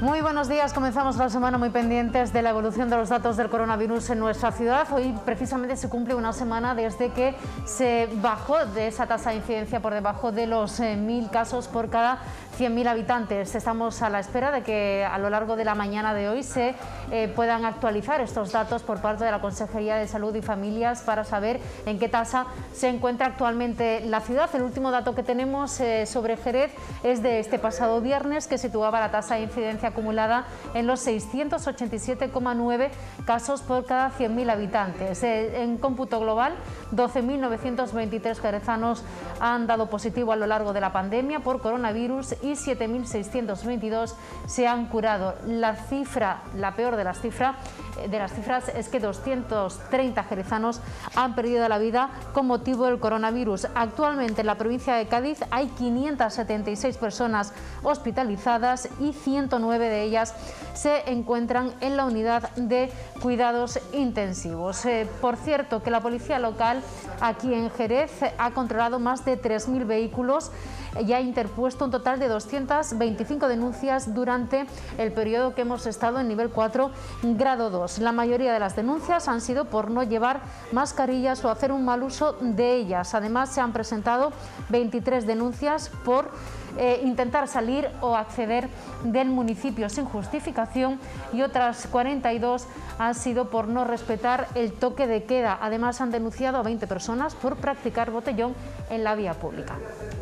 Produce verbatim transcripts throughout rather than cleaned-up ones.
Muy buenos días, comenzamos la semana muy pendientes de la evolución de los datos del coronavirus en nuestra ciudad. Hoy precisamente se cumple una semana desde que se bajó de esa tasa de incidencia por debajo de los eh, mil casos por cada cien mil habitantes. Estamos a la espera de que a lo largo de la mañana de hoy se eh, puedan actualizar estos datos por parte de la Consejería de Salud y Familias para saber en qué tasa se encuentra actualmente la ciudad. El último dato que tenemos eh, sobre Jerez es de este pasado viernes, que situaba la tasa de incidencia acumulada en los seiscientos ochenta y siete coma nueve casos por cada cien mil habitantes. Eh, en cómputo global, doce mil novecientos veintitrés jerezanos han dado positivo a lo largo de la pandemia por coronavirus y siete mil seiscientos veintidós se han curado. La cifra, la peor de las cifras, de las cifras es que doscientos treinta jerezanos han perdido la vida con motivo del coronavirus. Actualmente en la provincia de Cádiz hay quinientas setenta y seis personas hospitalizadas y ciento nueve de ellas se encuentran en la unidad de cuidados intensivos. Eh, por cierto, que la policía local aquí en Jerez ha controlado más de tres mil vehículos y ha interpuesto un total de doscientas veinticinco denuncias durante el periodo que hemos estado en nivel cuatro, grado dos. La mayoría de las denuncias han sido por no llevar mascarillas o hacer un mal uso de ellas. Además, se han presentado veintitrés denuncias por eh, intentar salir o acceder del municipio sin justificación y otras cuarenta y dos han sido por no respetar el toque de queda. Además, han denunciado a veinte personas por practicar botellón en la vía pública.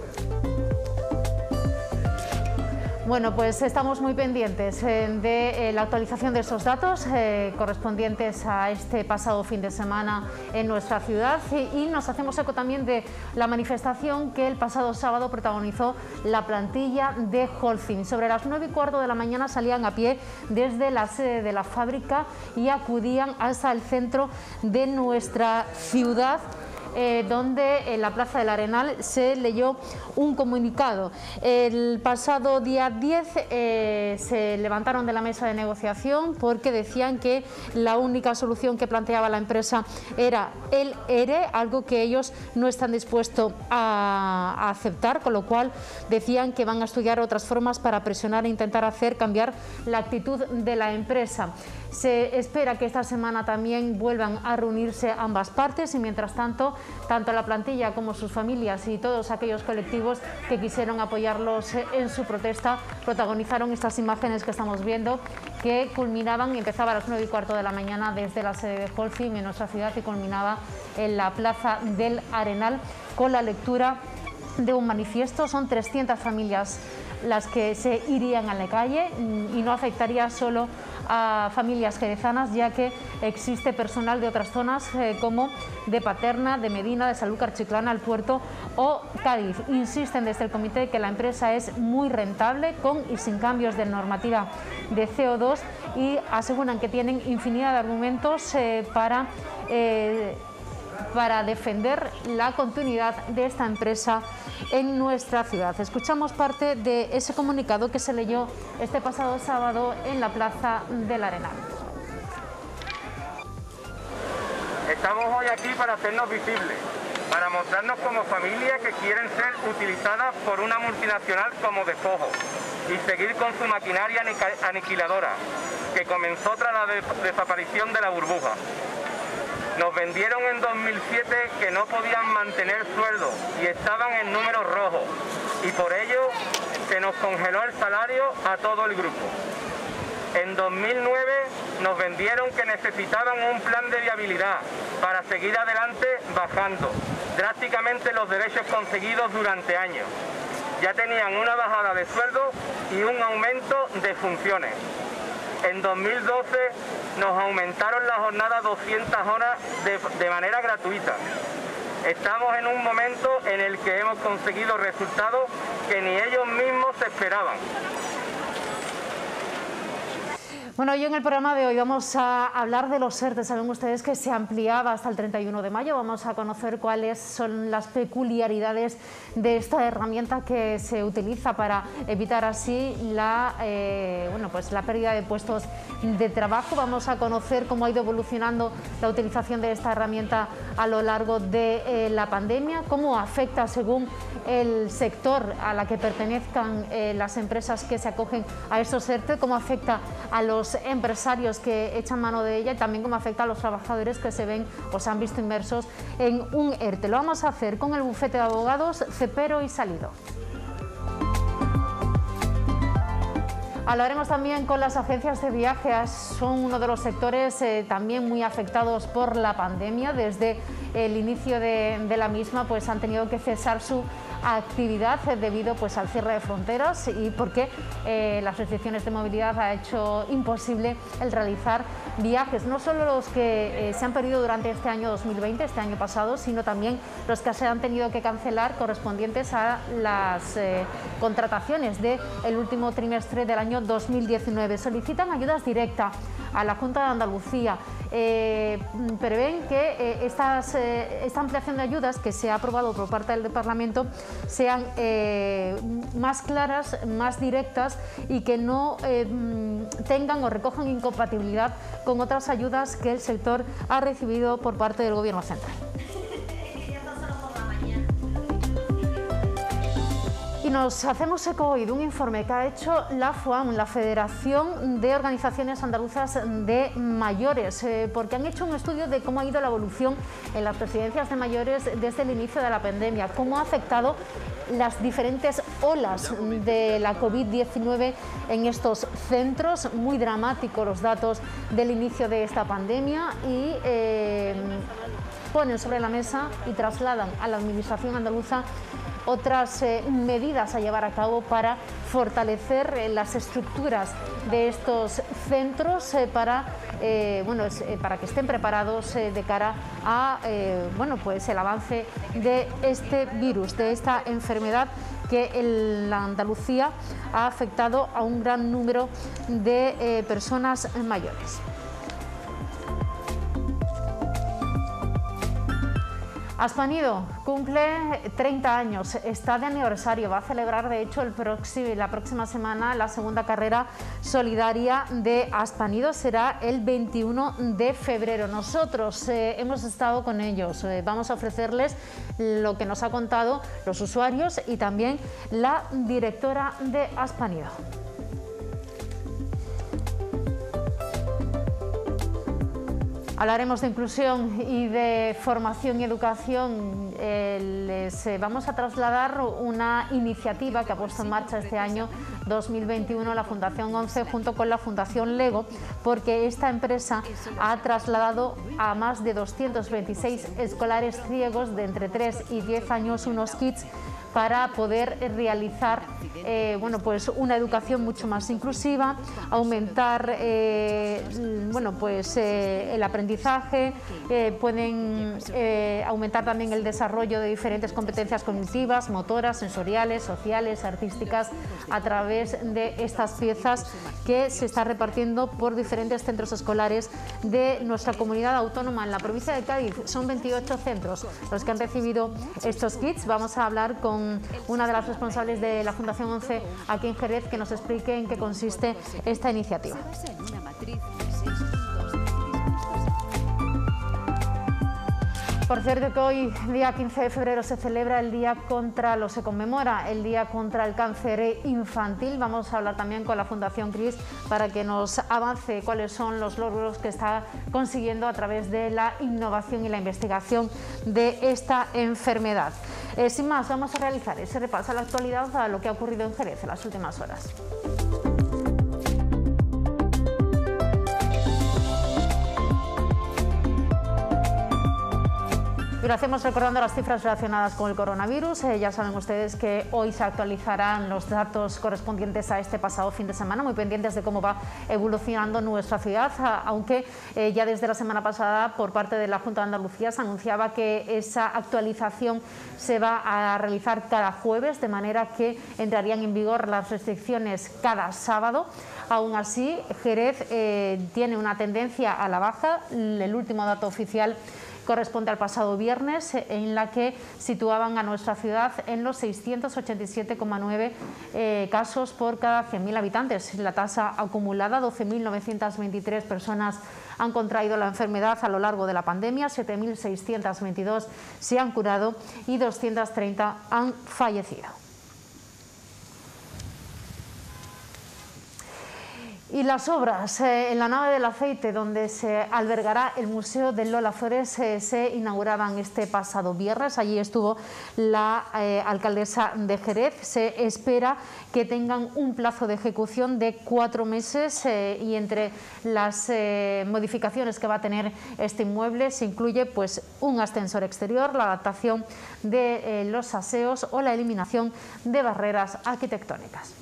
Bueno, pues estamos muy pendientes eh, de eh, la actualización de esos datos eh, correspondientes a este pasado fin de semana en nuestra ciudad y, y nos hacemos eco también de la manifestación que el pasado sábado protagonizó la plantilla de Holcim. Sobre las nueve y cuarto de la mañana salían a pie desde la sede de la fábrica y acudían hasta el centro de nuestra ciudad, Eh, donde en la Plaza del Arenal se leyó un comunicado. El pasado día diez eh, se levantaron de la mesa de negociación porque decían que la única solución que planteaba la empresa era el E R E, algo que ellos no están dispuestos a, a aceptar, con lo cual decían que van a estudiar otras formas para presionar e intentar hacer cambiar la actitud de la empresa. Se espera que esta semana también vuelvan a reunirse ambas partes y mientras tanto, tanto la plantilla como sus familias y todos aquellos colectivos que quisieron apoyarlos en su protesta protagonizaron estas imágenes que estamos viendo, que culminaban y empezaba a las nueve y cuarto de la mañana desde la sede de Holcim en nuestra ciudad y culminaba en la Plaza del Arenal con la lectura de un manifiesto. Son trescientas familias las que se irían a la calle y no afectaría solo a familias jerezanas, ya que existe personal de otras zonas eh, como de Paterna, de Medina, de Sanlúcar Chiclana, El Puerto o Cádiz. Insisten desde el comité que la empresa es muy rentable con y sin cambios de normativa de C O dos y aseguran que tienen infinidad de argumentos eh, para eh, para defender la continuidad de esta empresa en nuestra ciudad. Escuchamos parte de ese comunicado que se leyó este pasado sábado en la Plaza del Arenal. Estamos hoy aquí para hacernos visibles, para mostrarnos como familia que quieren ser utilizadas por una multinacional como despojo y seguir con su maquinaria aniquiladora, que comenzó tras la desaparición de la burbuja. Nos vendieron en dos mil siete que no podían mantener sueldo y estaban en números rojos y por ello se nos congeló el salario a todo el grupo. En dos mil nueve nos vendieron que necesitaban un plan de viabilidad para seguir adelante bajando drásticamente los derechos conseguidos durante años. Ya tenían una bajada de sueldo y un aumento de funciones. En dos mil doce nos aumentaron la jornada doscientas horas de, de manera gratuita. Estamos en un momento en el que hemos conseguido resultados que ni ellos mismos esperaban. Bueno, hoy en el programa de hoy vamos a hablar de los ERTE. Saben ustedes que se ampliaba hasta el treinta y uno de mayo. Vamos a conocer cuáles son las peculiaridades de esta herramienta que se utiliza para evitar así la, eh, bueno, pues la pérdida de puestos de trabajo. Vamos a conocer cómo ha ido evolucionando la utilización de esta herramienta a lo largo de eh, la pandemia, cómo afecta según el sector a la que pertenezcan eh, las empresas que se acogen a estos ERTE, cómo afecta a los empresarios que echan mano de ella y también cómo afecta a los trabajadores que se ven o se han visto inmersos en un ERTE. Lo vamos a hacer con el bufete de abogados Cepero y Salido. Hablaremos también con las agencias de viajes. Son uno de los sectores eh, también muy afectados por la pandemia. Desde el inicio de, de la misma pues han tenido que cesar su actividad eh, debido pues al cierre de fronteras y porque eh, las restricciones de movilidad ha hecho imposible el realizar viajes, no solo los que eh, se han perdido durante este año dos mil veinte, este año pasado, sino también los que se han tenido que cancelar correspondientes a las eh, contrataciones del último trimestre del año dos mil diecinueve. Solicitan ayudas directas a la Junta de Andalucía. Eh, prevén que eh, estas, eh, esta ampliación de ayudas que se ha aprobado por parte del Parlamento sean eh, más claras, más directas y que no eh, tengan o recojan incompatibilidad con otras ayudas que el sector ha recibido por parte del Gobierno central. Y nos hacemos eco hoy de un informe que ha hecho la FOAM, la Federación de Organizaciones Andaluzas de Mayores, eh, porque han hecho un estudio de cómo ha ido la evolución en las residencias de mayores desde el inicio de la pandemia, cómo ha afectado las diferentes olas de la COVID diecinueve en estos centros. Muy dramáticos los datos del inicio de esta pandemia y eh, ponen sobre la mesa y trasladan a la Administración andaluza otras eh, medidas a llevar a cabo para fortalecer eh, las estructuras de estos centros eh, para, eh, bueno, es, eh, para que estén preparados eh, de cara a eh, bueno, pues el avance de este virus, de esta enfermedad que en la Andalucía ha afectado a un gran número de eh, personas mayores. Aspanido cumple treinta años, está de aniversario, va a celebrar de hecho el próximo, la próxima semana la segunda carrera solidaria de Aspanido, será el veintiuno de febrero. Nosotros eh, hemos estado con ellos, eh, vamos a ofrecerles lo que nos ha contado los usuarios y también la directora de Aspanido. Hablaremos de inclusión y de formación y educación. Eh, les eh, vamos a trasladar una iniciativa que ha puesto en marcha este año dos mil veintiuno la Fundación ONCE junto con la Fundación Lego, porque esta empresa ha trasladado a más de doscientos veintiséis escolares ciegos de entre tres y diez años unos kits para poder realizar eh, bueno, pues una educación mucho más inclusiva, aumentar eh, bueno, pues, eh, el aprendizaje, eh, pueden eh, aumentar también el desarrollo de diferentes competencias cognitivas, motoras, sensoriales, sociales, artísticas, a través de estas piezas que se está repartiendo por diferentes centros escolares de nuestra comunidad autónoma. En la provincia de Cádiz son veintiocho centros los que han recibido estos kits. Vamos a hablar con una de las responsables de la Fundación ONCE aquí en Jerez, que nos explique en qué consiste esta iniciativa. Por cierto que hoy, día quince de febrero, se celebra el día contra, lo se conmemora, el Día contra el Cáncer Infantil. Vamos a hablar también con la Fundación CRIS para que nos avance cuáles son los logros que está consiguiendo a través de la innovación y la investigación de esta enfermedad. Eh, sin más, vamos a realizar ese repaso a la actualidad, a lo que ha ocurrido en Jerez en las últimas horas. lo hacemos recordando las cifras relacionadas con el coronavirus. Eh, ya saben ustedes que hoy se actualizarán los datos correspondientes a este pasado fin de semana, muy pendientes de cómo va evolucionando nuestra ciudad, aunque eh, ya desde la semana pasada por parte de la Junta de Andalucía se anunciaba que esa actualización se va a realizar cada jueves, de manera que entrarían en vigor las restricciones cada sábado. Aún así, Jerez eh, tiene una tendencia a la baja. El último dato oficial corresponde al pasado viernes, en la que situaban a nuestra ciudad en los seiscientos ochenta y siete coma nueve eh, casos por cada cien mil habitantes. La tasa acumulada, doce mil novecientas veintitrés personas han contraído la enfermedad a lo largo de la pandemia, siete mil seiscientos veintidós se han curado y doscientos treinta han fallecido. Y las obras eh, en la nave del aceite, donde se albergará el Museo de Lola Flores, eh, se inauguraban este pasado viernes. Allí estuvo la eh, alcaldesa de Jerez. Se espera que tengan un plazo de ejecución de cuatro meses eh, y entre las eh, modificaciones que va a tener este inmueble se incluye pues, un ascensor exterior, la adaptación de eh, los aseos o la eliminación de barreras arquitectónicas.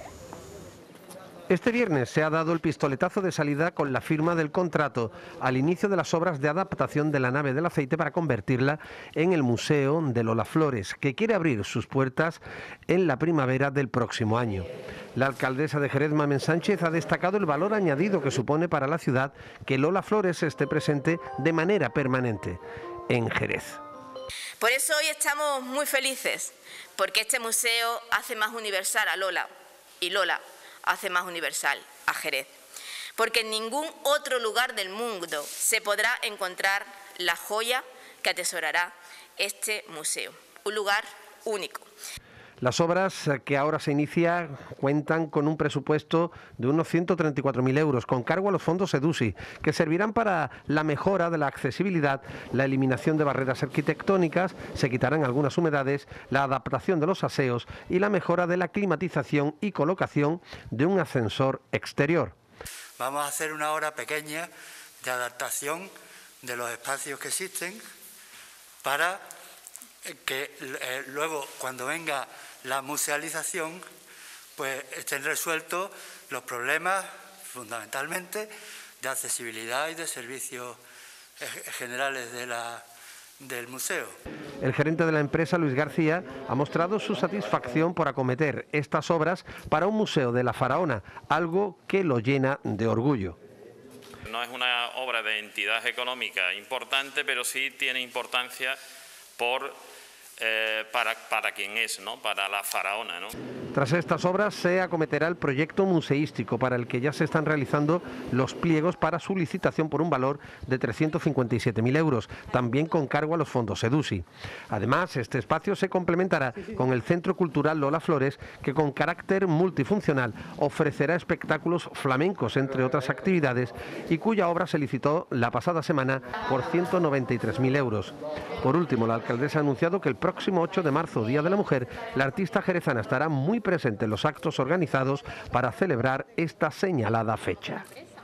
Este viernes se ha dado el pistoletazo de salida con la firma del contrato al inicio de las obras de adaptación de la nave del aceite para convertirla en el Museo de Lola Flores, que quiere abrir sus puertas en la primavera del próximo año. La alcaldesa de Jerez, Mamen Sánchez, ha destacado el valor añadido que supone para la ciudad que Lola Flores esté presente de manera permanente en Jerez. Por eso hoy estamos muy felices, porque este museo hace más universal a Lola y Lola hace más universal a Jerez, porque en ningún otro lugar del mundo se podrá encontrar la joya que atesorará este museo, un lugar único. Las obras que ahora se inician cuentan con un presupuesto de unos ciento treinta y cuatro mil euros, con cargo a los fondos EDUSI, que servirán para la mejora de la accesibilidad, la eliminación de barreras arquitectónicas, se quitarán algunas humedades, la adaptación de los aseos y la mejora de la climatización y colocación de un ascensor exterior. Vamos a hacer una obra pequeña de adaptación de los espacios que existen para que eh, luego, cuando venga la musealización, pues estén resueltos los problemas fundamentalmente de accesibilidad y de servicios generales de la, del museo. El gerente de la empresa, Luis García, ha mostrado su satisfacción por acometer estas obras para un museo de la Faraona, algo que lo llena de orgullo. No es una obra de entidad económica importante, pero sí tiene importancia por Eh, para, para quien es, ¿no? Para la Faraona, ¿no? Tras estas obras se acometerá el proyecto museístico, para el que ya se están realizando los pliegos para su licitación por un valor de trescientos cincuenta y siete mil euros, también con cargo a los fondos EDUSI. Además, este espacio se complementará con el Centro Cultural Lola Flores, que con carácter multifuncional ofrecerá espectáculos flamencos, entre otras actividades, y cuya obra se licitó la pasada semana por ciento noventa y tres mil euros. Por último, la alcaldesa ha anunciado que el próximo ocho de marzo, Día de la Mujer, la artista jerezana estará muy presente en los actos organizados para celebrar esta señalada fecha.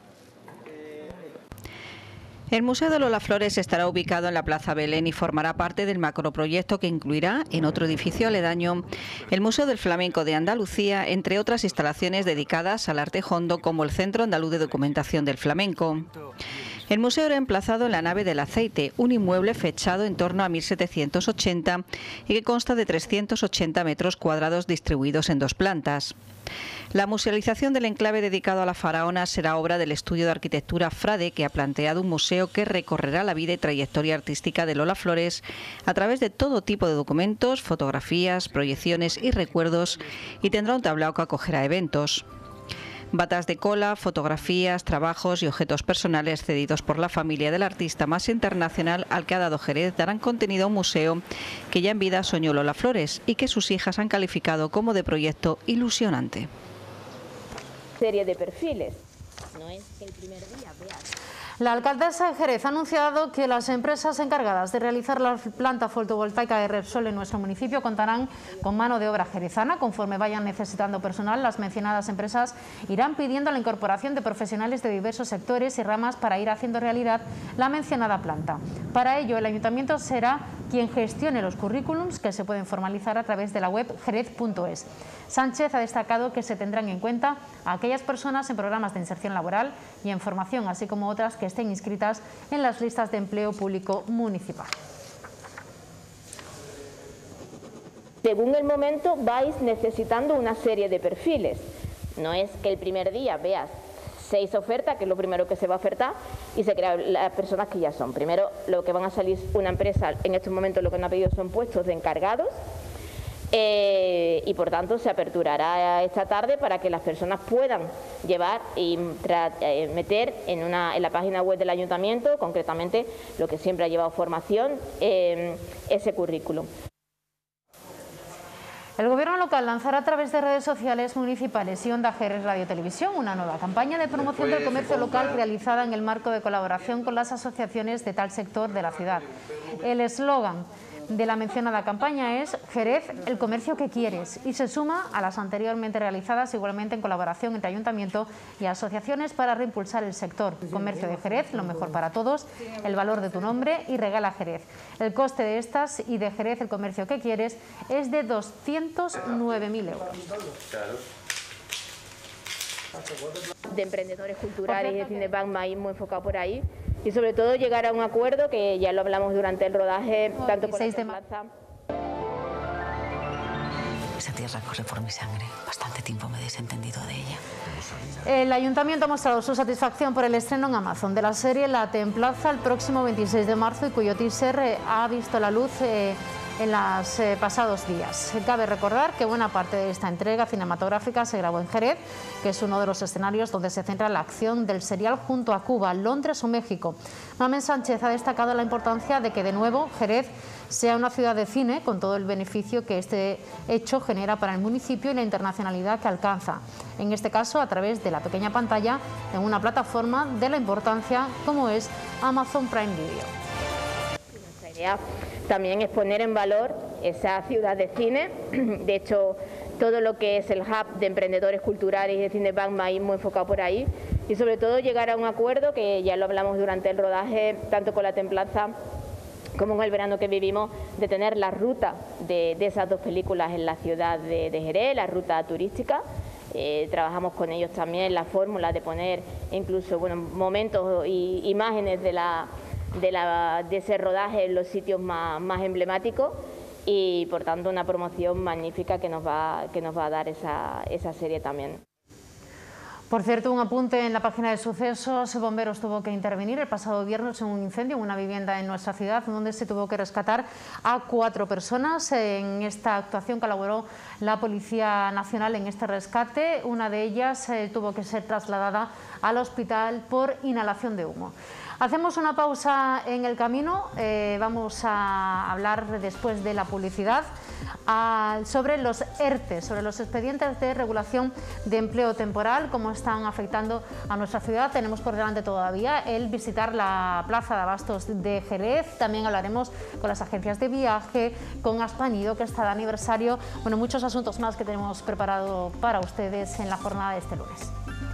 El Museo de Lola Flores estará ubicado en la Plaza Belén y formará parte del macroproyecto que incluirá, en otro edificio aledaño, el Museo del Flamenco de Andalucía, entre otras instalaciones dedicadas al arte hondo, como el Centro Andaluz de Documentación del Flamenco. El museo era emplazado en la nave del aceite, un inmueble fechado en torno a mil setecientos ochenta y que consta de trescientos ochenta metros cuadrados distribuidos en dos plantas. La musealización del enclave dedicado a la Faraona será obra del estudio de arquitectura Frade, que ha planteado un museo que recorrerá la vida y trayectoria artística de Lola Flores a través de todo tipo de documentos, fotografías, proyecciones y recuerdos, y tendrá un tablao que acogerá eventos. Batas de cola, fotografías, trabajos y objetos personales cedidos por la familia del artista más internacional al que ha dado Jerez darán contenido a un museo que ya en vida soñó Lola Flores y que sus hijas han calificado como de proyecto ilusionante. Serie de perfiles. No es que el primer día veas. La alcaldesa de Jerez ha anunciado que las empresas encargadas de realizar la planta fotovoltaica de Repsol en nuestro municipio contarán con mano de obra jerezana. Conforme vayan necesitando personal, las mencionadas empresas irán pidiendo la incorporación de profesionales de diversos sectores y ramas para ir haciendo realidad la mencionada planta. Para ello, el ayuntamiento será quien gestione los currículums, que se pueden formalizar a través de la web jerez punto es. Sánchez ha destacado que se tendrán en cuenta a aquellas personas en programas de inserción laboral y en formación, así como otras que estén inscritas en las listas de empleo público municipal. Según el momento vais necesitando una serie de perfiles. No es que el primer día veas seis ofertas, que es lo primero que se va a ofertar, y se crean las personas que ya son. Primero, lo que van a salir una empresa, en estos momentos lo que nos ha pedido son puestos de encargados, eh, y por tanto se aperturará esta tarde para que las personas puedan llevar y eh, meter en, una, en la página web del ayuntamiento, concretamente lo que siempre ha llevado formación, eh, ese currículum. El Gobierno local lanzará a través de redes sociales municipales y Onda Jerez Radio Televisión una nueva campaña de promoción del comercio local realizada en el marco de colaboración con las asociaciones de tal sector de la ciudad. El eslogan de la mencionada campaña es Jerez, el comercio que quieres, y se suma a las anteriormente realizadas igualmente en colaboración entre ayuntamiento y asociaciones para reimpulsar el sector. Comercio de Jerez, lo mejor para todos, el valor de tu nombre y regala Jerez. El coste de estas y de Jerez, el comercio que quieres, es de doscientos nueve mil euros. De emprendedores culturales y de Cinebank Maíz muy enfocado por ahí, y sobre todo llegar a un acuerdo que ya lo hablamos durante el rodaje, tanto con la plaza. Esa tierra corre por mi sangre, bastante tiempo me he desentendido de ella. El ayuntamiento ha mostrado su satisfacción por el estreno en Amazon de la serie La Templanza el próximo veintiséis de marzo, y cuyo teaser eh, ha visto la luz eh, en los eh, pasados días. Cabe recordar que buena parte de esta entrega cinematográfica se grabó en Jerez, que es uno de los escenarios donde se centra la acción del serial junto a Cuba, Londres o México. Mamen Sánchez ha destacado la importancia de que de nuevo Jerez sea una ciudad de cine, con todo el beneficio que este hecho genera para el municipio y la internacionalidad que alcanza, en este caso a través de la pequeña pantalla en una plataforma de la importancia como es Amazon Prime Video. Nuestra idea también es poner en valor esa ciudad de cine. De hecho, todo lo que es el hub de emprendedores culturales y de Cinebank Maíz muy enfocado por ahí, y sobre todo llegar a un acuerdo que ya lo hablamos durante el rodaje, tanto con La Templanza como en el verano que vivimos, de tener la ruta de, de esas dos películas en la ciudad de, de Jerez, la ruta turística. Eh, trabajamos con ellos también la fórmula de poner incluso bueno, momentos y imágenes de, la, de, la, de ese rodaje en los sitios más, más emblemáticos, y por tanto una promoción magnífica que nos va, que nos va a dar esa, esa serie también. Por cierto, un apunte en la página de sucesos: Bomberos tuvo que intervenir el pasado viernes en un incendio en una vivienda en nuestra ciudad, donde se tuvo que rescatar a cuatro personas. En esta actuación colaboró la Policía Nacional en este rescate. Una de ellas eh, tuvo que ser trasladada al hospital por inhalación de humo. Hacemos una pausa en el camino, eh, vamos a hablar después de la publicidad a, sobre los ERTE, sobre los expedientes de regulación de empleo temporal, cómo están afectando a nuestra ciudad. Tenemos por delante todavía el visitar la Plaza de Abastos de Jerez, también hablaremos con las agencias de viaje, con Aspanido, que está de aniversario, bueno, muchos asuntos más que tenemos preparado para ustedes en la jornada de este lunes.